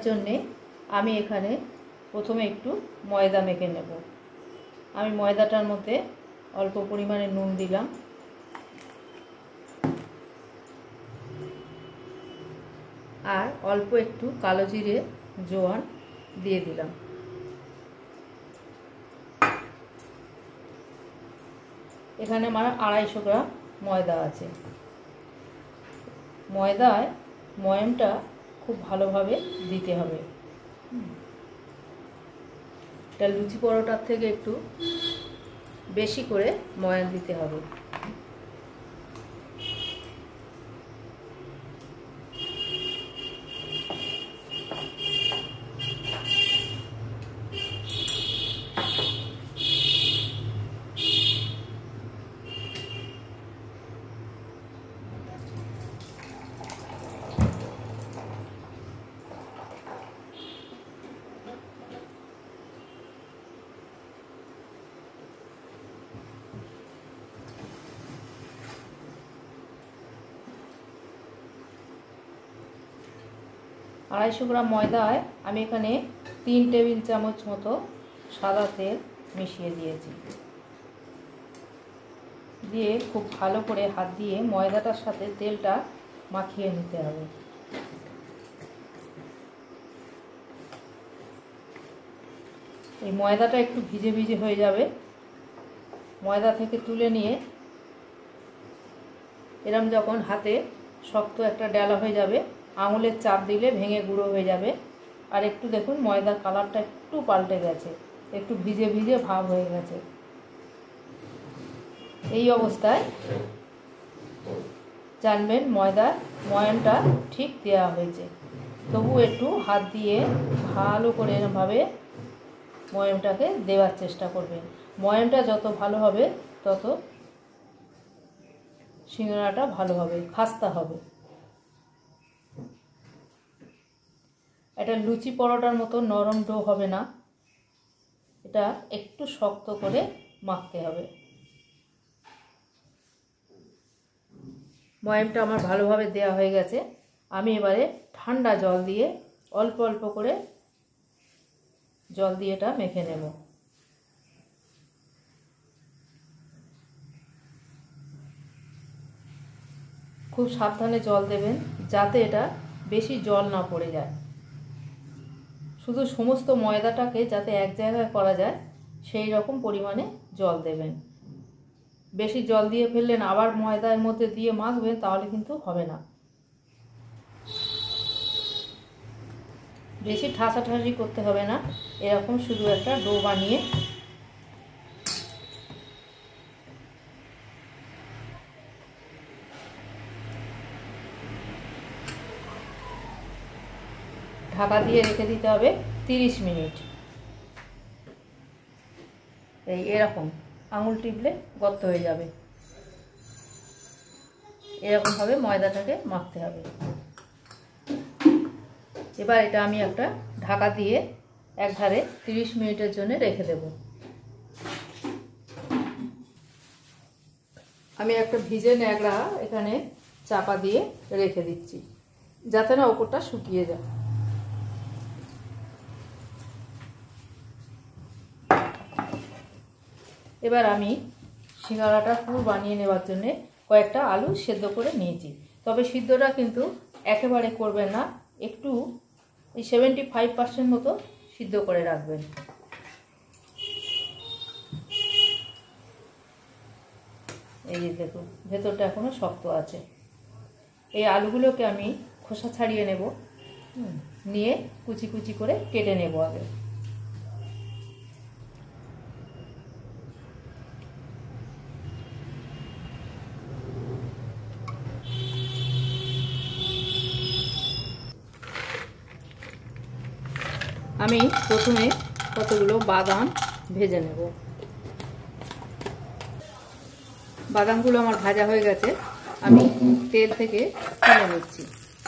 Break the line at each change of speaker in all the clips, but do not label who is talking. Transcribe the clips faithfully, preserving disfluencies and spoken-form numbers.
জন্যে আমি এখানে প্রথমে একটু ময়দা মেখে নেব। আমি ময়দাটার মধ্যে অল্প পরিমাণে নুন দিলাম, আর অল্প একটু কালো জিরে জোয়ান দিয়ে দিলাম। এখানে আমার আড়াইশো গ্রাম ময়দা আছে। ময়দায় ময়ামটা খুব ভালোভাবে দিতে হবে। এটা লুচি পরোটার থেকে একটু বেশি করে ময়াম দিতে হবে। আড়াইশো গ্রাম ময়দায় আমি এখানে তিন টেবিল চামচ মতো সাদা তেল মিশিয়ে দিয়েছি। দিয়ে খুব ভালো করে হাত দিয়ে ময়দাটার সাথে তেলটা মাখিয়ে নিতে হবে। এই ময়দাটা একটু ভিজে ভিজে হয়ে যাবে। ময়দা থেকে তুলে নিয়ে এরম যখন হাতে শক্ত একটা ডেলা হয়ে যাবে, আঙুলের চাপ দিলে ভেঙে গুঁড়ো হয়ে যাবে। আর একটু দেখুন ময়দার কালারটা একটু পাল্টে গেছে, একটু ভিজে ভিজে ভাব হয়ে গেছে। এই অবস্থায় জানবেন ময়দার ময়ামটা ঠিক দেওয়া হয়েছে। তবু একটু হাত দিয়ে ভালো করে এরমভাবে ময়ামটাকে দেওয়ার চেষ্টা করবেন। ময়ামটা যত ভালো হবে তত সিঙ্গারাটা ভালো হবে, খাস্তা হবে। এটা লুচি পরোটার মতো নরম ডো হবে না, এটা একটু শক্ত করে মাখতে হবে। ময়ামটা আমার ভালোভাবে দেওয়া হয়ে গেছে। আমি এবারে ঠান্ডা জল দিয়ে অল্প অল্প করে জল দিয়ে এটা মেখে নেব। খুব সাবধানে জল দেবেন যাতে এটা বেশি জল না পড়ে যায়। শুধু সমস্ত ময়দাটাকে যাতে এক জায়গায় করা যায় সেই রকম পরিমাণে জল দেবেন। বেশি জল দিয়ে ফেললেন আবার ময়দার মধ্যে দিয়ে মাখবেন, তাহলে কিন্তু হবে না। বেশি ঠাসাঠাসি করতে হবে না, এরকম শুধু একটা ডো বানিয়ে ঢাকা দিয়ে রেখে দিতে হবে তিরিশ মিনিট। এই এরকম আঙুল টিপলে গর্ত হয়ে যাবে, এরকমভাবে ময়দাটাকে মাখতে হবে। এবার এটা আমি একটা ঢাকা দিয়ে এক ধারে তিরিশ মিনিটের জন্য রেখে দেব। আমি একটা ভিজে ন্যাকড়া এখানে চাপা দিয়ে রেখে দিচ্ছি যাতে না ওপরটা শুকিয়ে যায়। এবার আমি সিঙ্গারাটা পুর বানিয়ে নেওয়ার জন্য কয়েকটা আলু সেদ্ধ করে নিয়েছি। তবে সিদ্ধটা কিন্তু একেবারে করবেন না, একটু এই সেভেন্টি ফাইভ পার্সেন্ট মতো সিদ্ধ করে রাখবেন। এই যে দেখুন ভেতরটা এখনো শক্ত আছে। এই আলুগুলোকে আমি খোসা ছাড়িয়ে নেব, নিয়ে কুচি কুচি করে কেটে নেব আগে। আমি প্রথমে কতগুলো বাদাম ভেজে নেব। বাদামগুলো আমার ভাজা হয়ে গেছে, আমি তেল থেকে তুলে নিচ্ছি।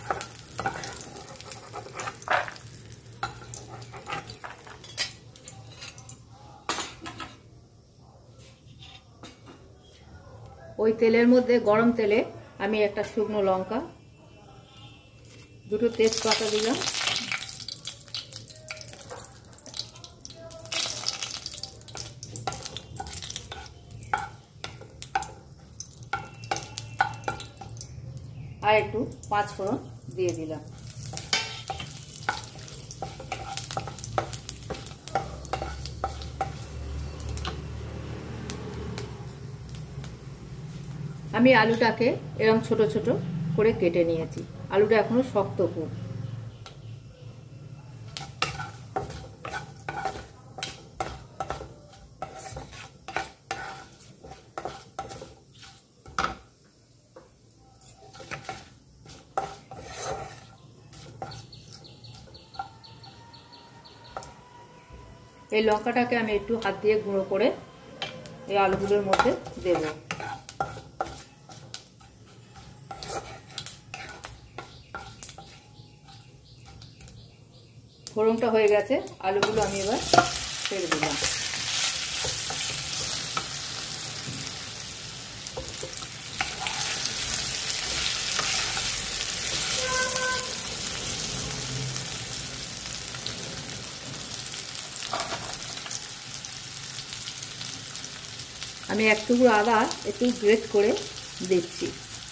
ওই তেলের মধ্যে গরম তেলে আমি একটা শুকনো লঙ্কা, দুটো তেজপাতা দিলাম, আর একটু পাঁচ ফোড়ন দিয়ে দিলাম। আমি আলুটাকে এরকম ছোট ছোট করে কেটে নিয়েছি। আলুটা এখনো শক্ত খুব। এই লঙ্কাটাকে আমি একটু হাত দিয়ে গুঁড়ো করে এই আলুগুলোর মধ্যে দেব। ফোড়নটা হয়ে গেছে, আলুগুলো আমি এবার ছেড়ে দিলাম। আমি এক টুকরো আদা একটু গ্রেট করে দিচ্ছি।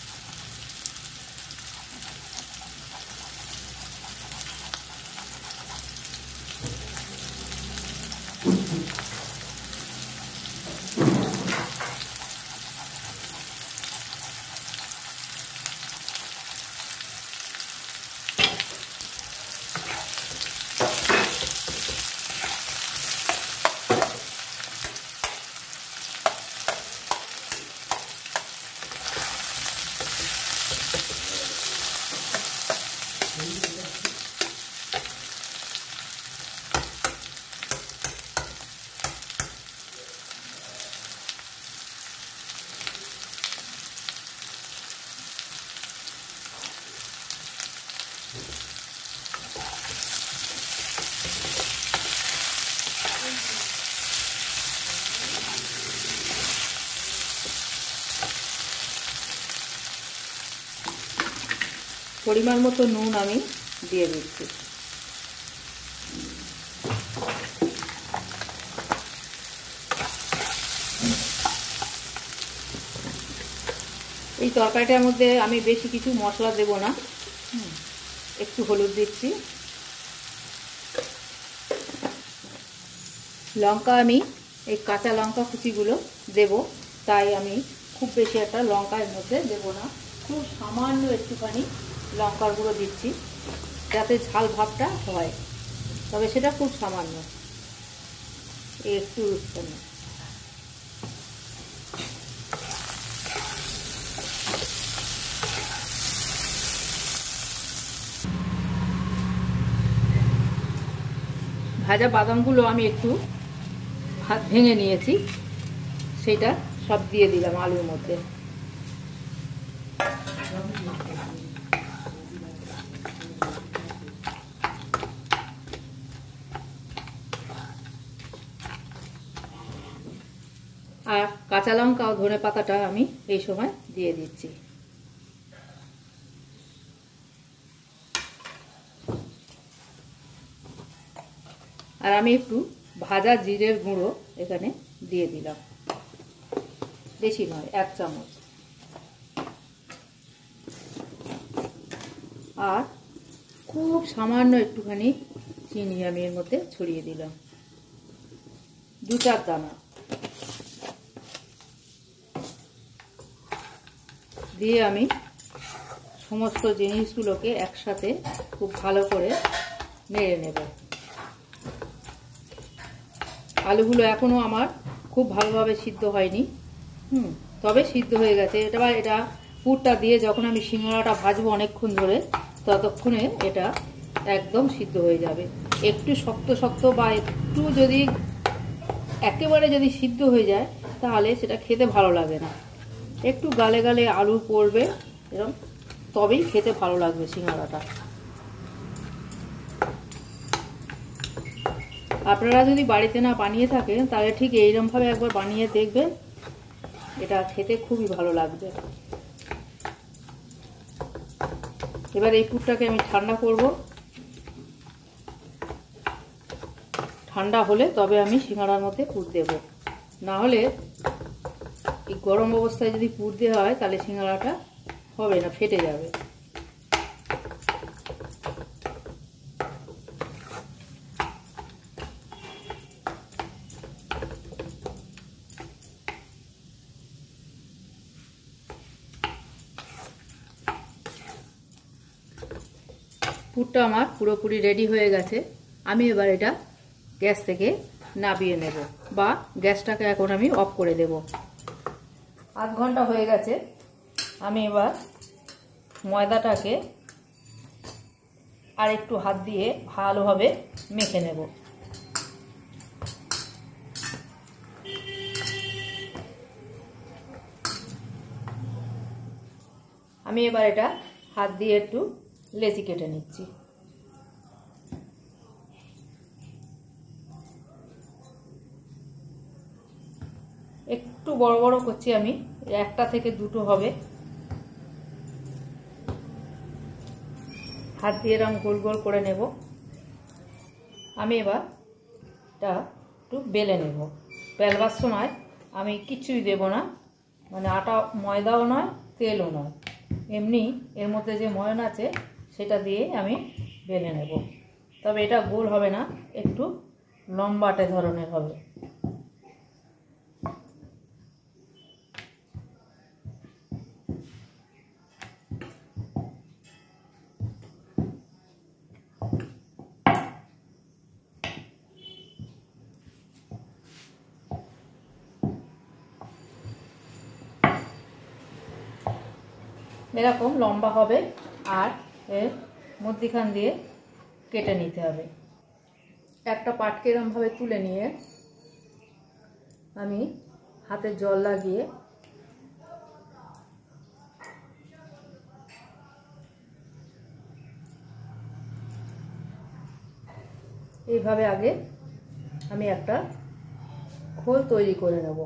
পরিমাণ মতো নুন আমি দিয়ে দিচ্ছি। এই তরকারিটার মধ্যে আমি বেশি কিছু মশলা দেব না, একটু হলুদ দিচ্ছি। লঙ্কা আমি এই কাঁচা লঙ্কা কুচিগুলো দেব, তাই আমি খুব বেশি একটা লঙ্কা এর মধ্যে দেব না, খুব সামান্য একটুখানি লঙ্কার গুঁড়ো দিচ্ছি যাতে ঝাল ভাবটা হয়, তবে সেটা খুব সামান্য, একটু ভাজা বাদামগুলো আমি একটু হাত ভেঙে নিয়েছি, সেটা সব দিয়ে দিলাম আলুর মধ্যে। আর কাঁচা লঙ্কা ও ধনে পাতাটা আমি এই সময় দিয়ে দিচ্ছি। আর আমি একটু ভাজা জিরের গুঁড়ো এখানে দিয়ে দিলাম, বেশি নয়, এক চামচ। আর খুব সামান্য একটুখানি চিনি আমি এর মধ্যে ছড়িয়ে দিলাম, দু চার দানা দিয়ে আমি সমস্ত জিনিসগুলোকে একসাথে খুব ভালো করে নেড়ে নেব। আলুগুলো এখনো আমার খুব ভালোভাবে সিদ্ধ হয়নি, হুম তবে সিদ্ধ হয়ে গেছে। এটা এটা পুরটা দিয়ে যখন আমি সিঙ্গাড়াটা ভাজবো অনেকক্ষণ ধরে, ততক্ষণে এটা একদম সিদ্ধ হয়ে যাবে। একটু শক্ত শক্ত বা একটু যদি একেবারে যদি সিদ্ধ হয়ে যায় তাহলে সেটা খেতে ভালো লাগে না। একটু গালে গালে আলু পড়বে এরকম, তবেই খেতে ভালো লাগবে সিঙ্গাড়াটা। আপনারা যদি বাড়িতে না বানিয়ে থাকেন তাহলে ঠিক এইরকমভাবে একবার বানিয়ে দেখবেন, এটা খেতে খুবই ভালো লাগবে। এবার এই পুরটাকে আমি ঠান্ডা করব, ঠান্ডা হলে তবে আমি সিঙ্গাড়ার মধ্যে পুর দেব, না হলে এই গরম অবস্থায় যদি পুর দেওয়া হয় তাহলে সিঙ্গাড়াটা হবে না, ফেটে যাবে। পুরটা আমার পুরোপুরি রেডি হয়ে গেছে। আমি এবার এটা গ্যাস থেকে নামিয়ে নেব, বা গ্যাসটাকে এখন আমি অফ করে দেব। আধ ঘন্টা হয়ে গেছে। আমি এবার ময়দাটাকে আর একটু হাত দিয়ে ভালোভাবে মেখে নেব। আমি এবার এটা হাত দিয়ে একটু লেচি কেটে নিচ্ছি। একটু বড় বড় করছি আমি, একটা থেকে দুটো হবে। হাত দিয়ে এরকম গোল গোল করে নেব। আমি এবার এটা একটু বেলে নেব। বেলবার সময় আমি কিছুই দেব না, মানে আটা ময়দাও নয় তেলও নয়, এমনি এর মধ্যে যে ময়ন আছে সেটা দিয়ে আমি বেলে নেব। তবে এটা গোল হবে না, একটু লম্বাটে ধরনের হবে। এরকম লম্বা হবে, আর এর মধ্যিখান দিয়ে কেটে নিতে হবে। একটা পাটকে এরকমভাবে তুলে নিয়ে আমি হাতে জল লাগিয়ে এইভাবে আগে আমি একটা খোল তৈরি করে নেব।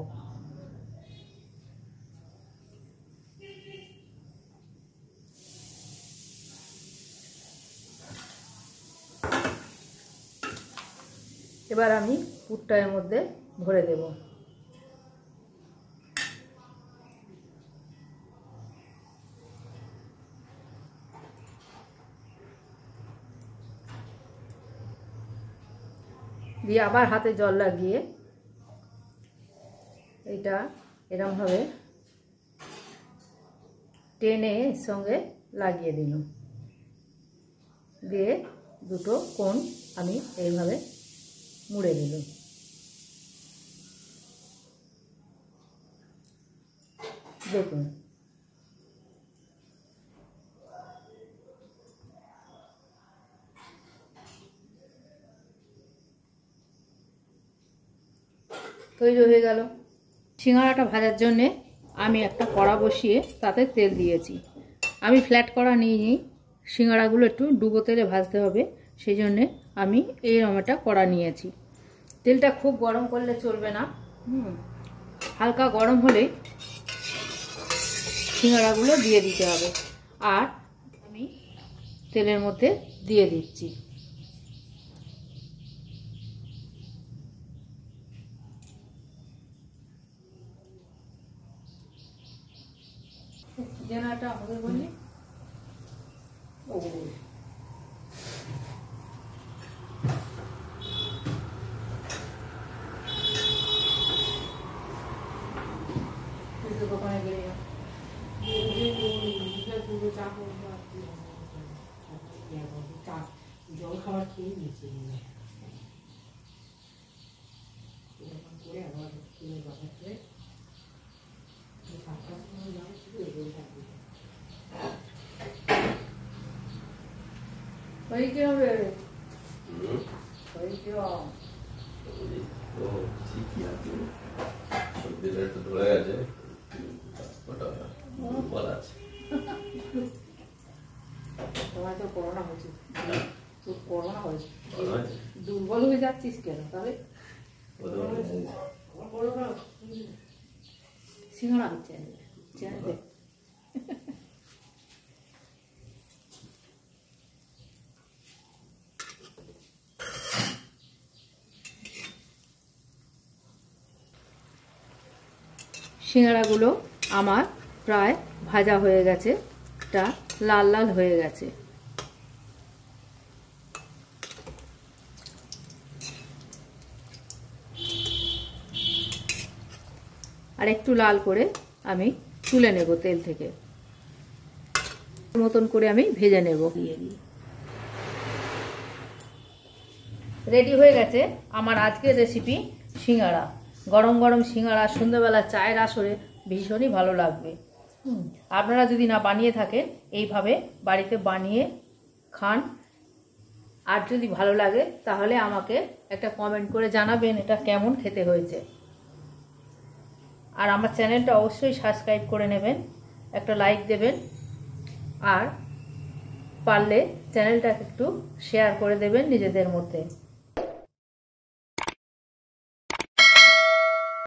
এবার আমি পুরটা এর মধ্যে ভরে দেব। দিয়ে আবার হাতে জল লাগিয়ে এটা এরকমভাবে টেনে এর সঙ্গে লাগিয়ে দিলাম। দিয়ে দুটো কোণ আমি এইভাবে মুড়ে দিলাম। দেখুন তৈরি হয়ে গেল। সিঙ্গাড়াটা ভাজার জন্যে আমি একটা কড়া বসিয়ে তাতে তেল দিয়েছি। আমি ফ্ল্যাট কড়া নিইনি, সিঙ্গাড়াগুলো একটু ডুবো তেলে ভাজতে হবে, সেই জন্যে আমি এইরকম একটা কড়া নিয়েছি। তেলটা খুব গরম করলে চলবে না, হুম হালকা গরম হলেই সিঙ্গাড়াগুলো দিয়ে দিতে হবে। আর আমি তেলের মধ্যে দিয়ে দিচ্ছি। যেনাটা হবে বলি ও দোকানে গেলে জল খাবার খেয়ে নিয়েছি করে আবার বাজারে সাতটার সময় যাবে শুধু এগিয়ে থাকবে। ওই কি হবে ওই কি ঠিকই আছে, সর্দিটা একটু ধরে গেছে, ওটা বলা আছে। তোমার তো করোনা হয়েছে, তোর করোনা হয়েছে, দুর্বল হয়ে যাচ্ছিস কেন? তাহলে সিঙ্গাড়া হচ্ছে সিঙ্গাড়াগুলো আমার প্রায় ভাজা হয়ে গেছে। টা লাল লাল হয়ে গেছে। আর একটু লাল করে আমি তুলে নেব তেল থেকে, মতন করে আমি ভেজে নেব। দিয়ে দিই। রেডি হয়ে গেছে আমার আজকের রেসিপি সিঙ্গাড়া। গরম গরম সিঙ্গাড়া সন্ধ্যাবেলা চায়ের আসরে ভীষণই ভালো লাগবে। আপনারা যদি না বানিয়ে থাকেন এইভাবে বাড়িতে বানিয়ে খান। আর যদি ভালো লাগে তাহলে আমাকে একটা কমেন্ট করে জানাবেন এটা কেমন খেতে হয়েছে। আর আমার চ্যানেলটা অবশ্যই সাবস্ক্রাইব করে নেবেন, একটা লাইক দেবেন, আর পারলে চ্যানেলটাকে একটু শেয়ার করে দেবেন নিজেদের মধ্যে।